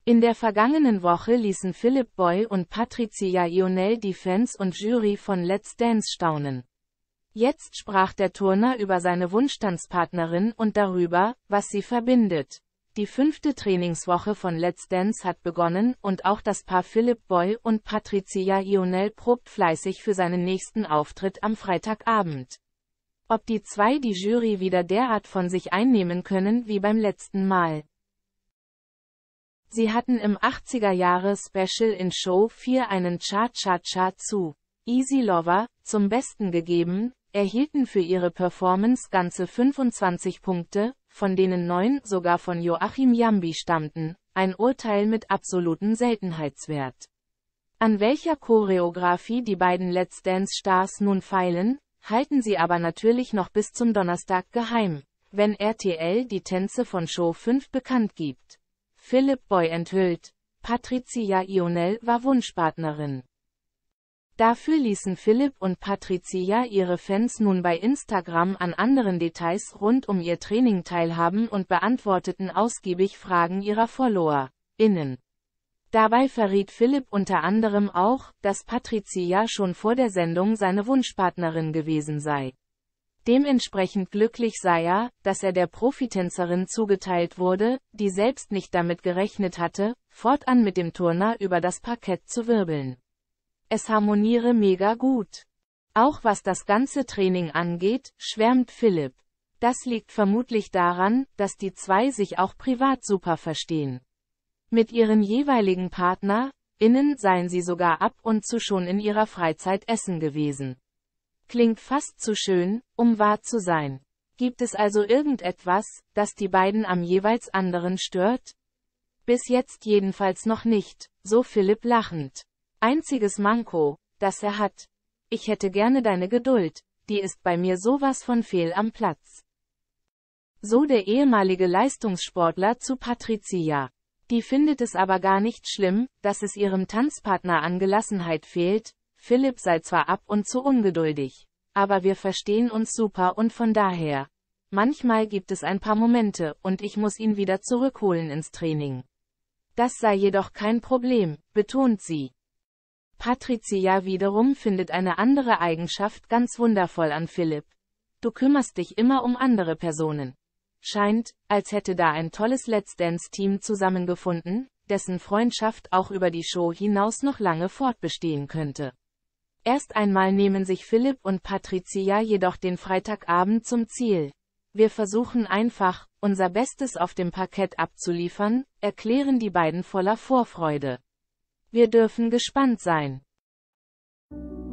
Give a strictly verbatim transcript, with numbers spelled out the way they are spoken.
In der vergangenen Woche ließen Philipp Boy und Patricia Ionel die Fans und Jury von Let's Dance staunen. Jetzt sprach der Turner über seine Wunschtanzpartnerin und darüber, was sie verbindet. Die fünfte Trainingswoche von Let's Dance hat begonnen und auch das Paar Philipp Boy und Patricia Ionel probt fleißig für seinen nächsten Auftritt am Freitagabend. Ob die zwei die Jury wieder derart von sich einnehmen können wie beim letzten Mal. Sie hatten im achtziger-Jahre-Special in Show vier einen Cha-Cha-Cha zu Easy Lover zum Besten gegeben, erhielten für ihre Performance ganze fünfundzwanzig Punkte, von denen neun sogar von Joachim Jambi stammten, ein Urteil mit absolutem Seltenheitswert. An welcher Choreografie die beiden Let's Dance-Stars nun feilen, halten sie aber natürlich noch bis zum Donnerstag geheim, wenn R T L die Tänze von Show fünf bekannt gibt. Philipp Boy enthüllt, Patricia Ionel war Wunschpartnerin. Dafür ließen Philipp und Patricia ihre Fans nun bei Instagram an anderen Details rund um ihr Training teilhaben und beantworteten ausgiebig Fragen ihrer FollowerInnen. Dabei verriet Philipp unter anderem auch, dass Patricia schon vor der Sendung seine Wunschpartnerin gewesen sei. Dementsprechend glücklich sei er, dass er der Profitänzerin zugeteilt wurde, die selbst nicht damit gerechnet hatte, fortan mit dem Turner über das Parkett zu wirbeln. Es harmoniere mega gut. Auch was das ganze Training angeht, schwärmt Philipp. Das liegt vermutlich daran, dass die zwei sich auch privat super verstehen. Mit ihren jeweiligen PartnerInnen seien sie sogar ab und zu schon in ihrer Freizeit essen gewesen. Klingt fast zu schön, um wahr zu sein. Gibt es also irgendetwas, das die beiden am jeweils anderen stört? Bis jetzt jedenfalls noch nicht, so Philipp lachend. Einziges Manko, das er hat. Ich hätte gerne deine Geduld, die ist bei mir sowas von fehl am Platz. So der ehemalige Leistungssportler zu Patricia. Die findet es aber gar nicht schlimm, dass es ihrem Tanzpartner an Gelassenheit fehlt. Philipp sei zwar ab und zu ungeduldig, aber wir verstehen uns super und von daher. Manchmal gibt es ein paar Momente und ich muss ihn wieder zurückholen ins Training. Das sei jedoch kein Problem, betont sie. Patricia wiederum findet eine andere Eigenschaft ganz wundervoll an Philipp. Du kümmerst dich immer um andere Personen. Scheint, als hätte da ein tolles Let's Dance-Team zusammengefunden, dessen Freundschaft auch über die Show hinaus noch lange fortbestehen könnte. Erst einmal nehmen sich Philipp und Patricia jedoch den Freitagabend zum Ziel. Wir versuchen einfach, unser Bestes auf dem Parkett abzuliefern, erklären die beiden voller Vorfreude. Wir dürfen gespannt sein.